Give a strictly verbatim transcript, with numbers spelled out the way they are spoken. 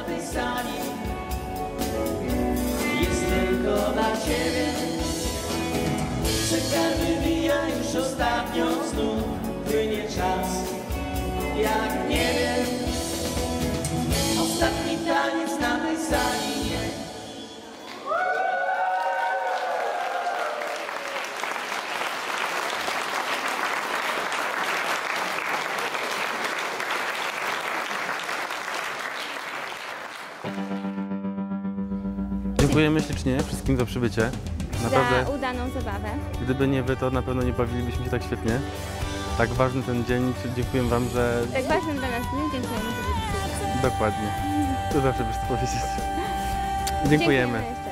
tej sali jest tylko dla ciebie. Zegar wybija już ostatnią, znów płynie czas, jak nie wiem. Ostatni taniec na tej sali. Dziękujemy ślicznie wszystkim za przybycie. Naprawdę, za udaną zabawę. Gdyby nie wy, to na pewno nie bawilibyśmy się tak świetnie. Tak ważny ten dzień. Dziękuję wam, że... Tak ważnym dla nas dniu dziękujemy za Dokładnie. To zawsze byś to powiedzieć. Dziękujemy. Dziękujemy.